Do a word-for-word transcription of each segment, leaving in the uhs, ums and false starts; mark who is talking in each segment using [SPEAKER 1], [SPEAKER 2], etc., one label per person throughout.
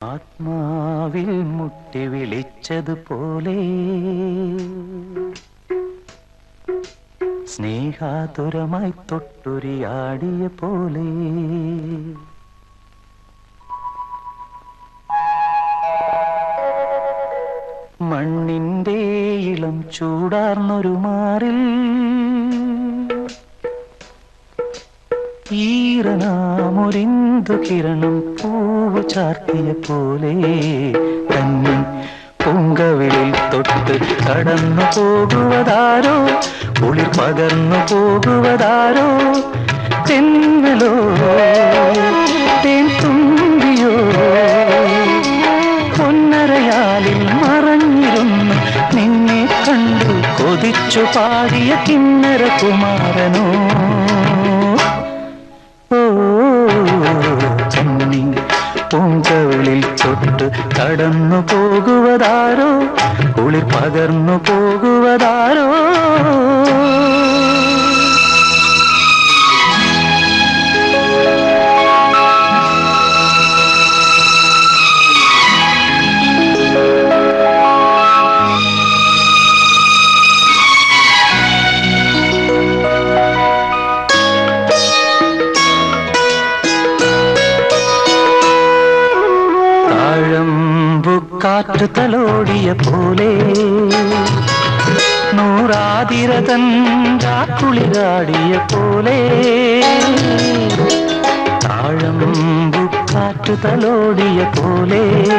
[SPEAKER 1] ആത്മാവിൽ മുട്ടി വിളിച്ചതുപോലെ സ്നേഹാതുരമായി തൊട്ടുരിയാടിയ പോലെ മണ്ണിന്റെ ഇളം ചൂടാർന്നൊരു മാറിൽ ഈറനാമൊരിന്തു കിരണം പൂവ് ചാർത്തിയ പോലെ തന്നെ പൊങ്കവിളിൽ തൊട്ട് കടന്നു പോകുവതാരോ കുളിർ പകർന്നു പോകുവതാരോ തെന്നലോ തേൻ തുമ്പിയോ പൊന്നരയാലിൽ മറഞ്ഞിരുന്നു നിന്നെ കണ്ടു കൊതിച്ചു പാടിയ കിന്നര കുമാരനോ പൂങ്കവിളിൽ തൊട്ട് കടന്നു പോകുവതാരോ കുളിർ പകർന്നു പോകുവതാരോ കാറ്റു തലോടിയ പോലെ നൂറാതിരതൻ കുളിരാടിയ പോലെ താഴമ്പു കാറ്റു തലോടിയ പോലെ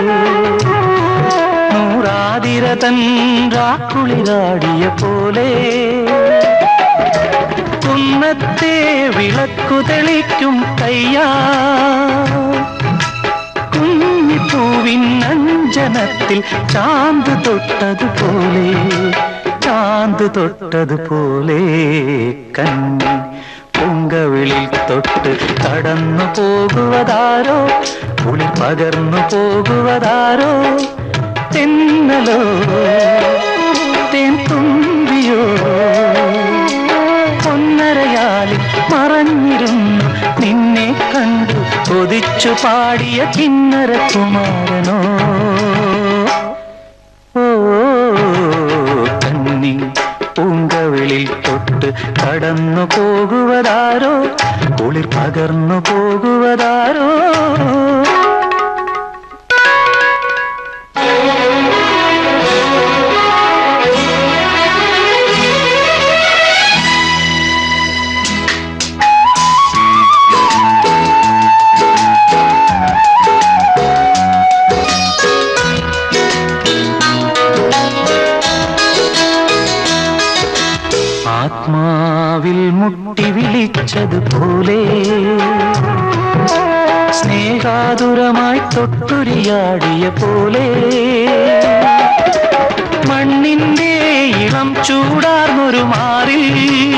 [SPEAKER 1] നൂറാതിരതൻ കുളിരാടിയ പോലെ കുന്നത്തെ വിളക്കു തെളിക്കും കയ്യാ കുഞ്ഞിപ്പൂവിൻ അഞ്ജനത്തിൽ ചാന്ത് തൊട്ടതുപോലെ ചാന്ത് തൊട്ടതുപോലെ കന്നി പൊങ്കവിളിൽ തൊട്ട് കടന്നു പോകുവതാരോ കുളിർ പകർന്നു പോകുവതാരോ തെന്നലോ തേൻ തുമ്പിയോ പൊന്നരയാലിൽ മറഞ്ഞിരുന്നു നിന്നെ കണ്ടു കൊതിച്ചു പാടിയ കിന്നര കുമാരനോ ഓ കന്നി പൂങ്കവിളിൽ തൊട്ട് കടന്നു പോകുവതാരോ കുളിർ പകർന്നു പോകുവതാരോ ആത്മാവിൽ മുട്ടി വിളിച്ചതുപോലെ സ്നേഹാതുരമായി തൊട്ടുരിയാടിയ പോലെ മണ്ണിന്റെ ഇളം ചൂടാർന്നൊരു മാറിൽ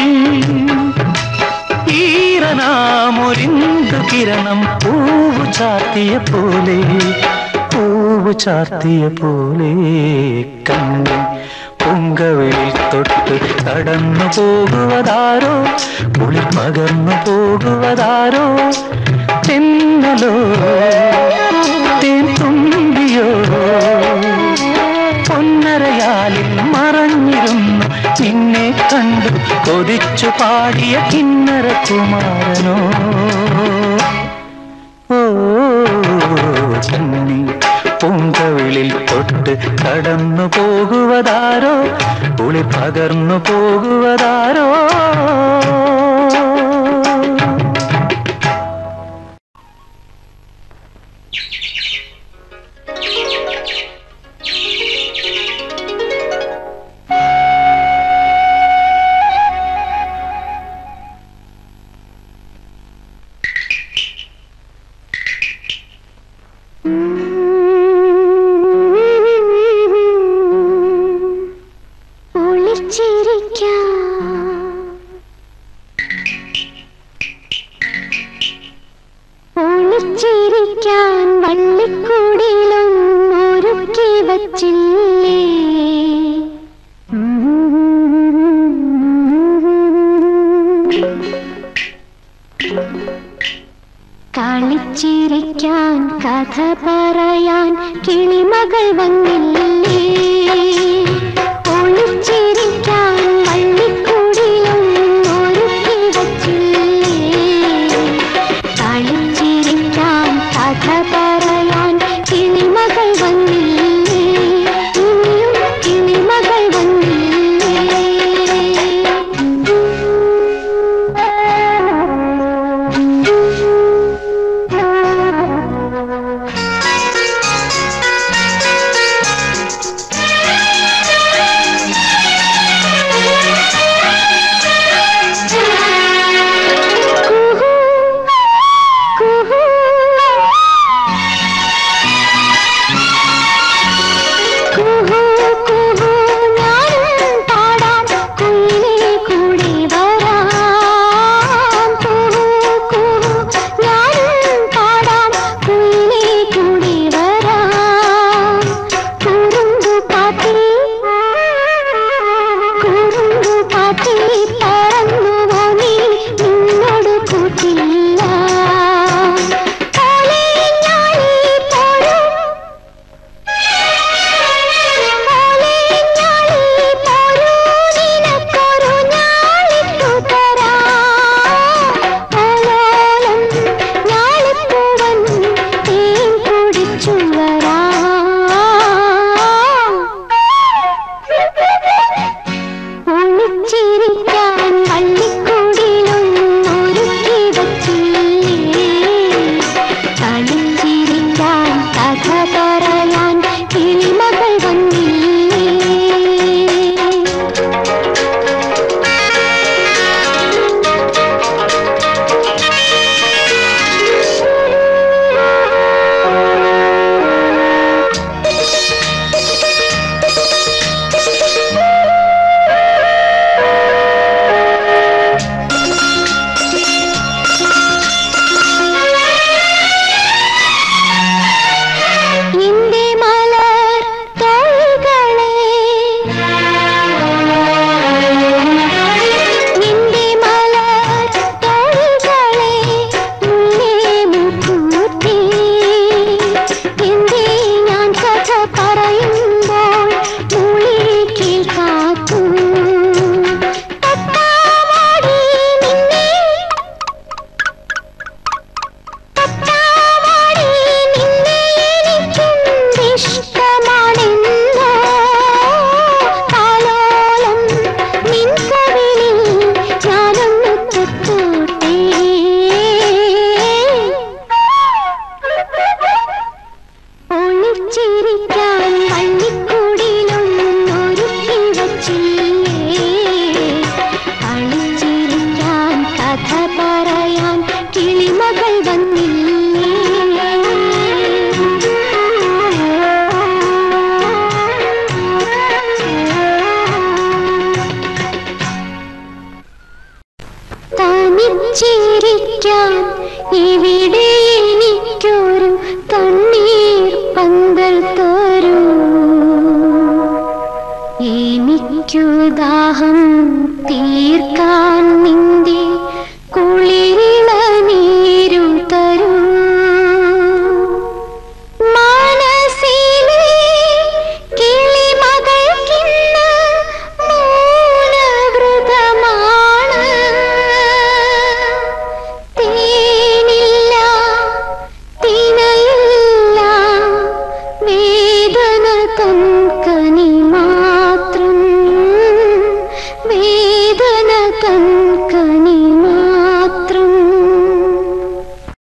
[SPEAKER 1] ഈറനാമൊരിന്തു കിരണം പൂവ് ചാർത്തിയ പോലെ പൂവ് ചാർത്തിയ പോലെ കണ്ണി പൊങ്കവിളിൽ തൊട്ട് കടന്നു പോകുവതാരോ കുളിർ പകർന്നു പോകുവതാരോ തെന്നലോ തേൻ തുമ്പിയോ പൊന്നരയാലിൽ മറഞ്ഞിരുന്നു നിന്നെ കണ്ടു കൊതിച്ചു പാടിയ കിന്നര കുമാരനോ ഓ കന്നി പൊങ്കവിളിൽ തൊട്ട് കടന്നു പോകുവതാരോ കുളിർ പകർന്നു പോകുവതാരോ
[SPEAKER 2] ചിരിക്കാൻ വള്ളിക്കൂടിലും ഒരുക്കി വച്ചില്ലേ കളിച്ചിരിക്കാൻ കഥ പറയാൻ വന്നില്ലേ ഒളിച്ചിരിക്കാൻ വള്ളിക്കൂടിലൊന്നും ഒരുക്കി വച്ചില്ലേ കളിച്ചിരിക്കാൻ കഥ പറയാൻ കിളിമകൾ വന്നില്ലേ ഇനിയും കിളിമകൾ വന്നില്ലേ ഒളിച്ചിരിക്കാൻ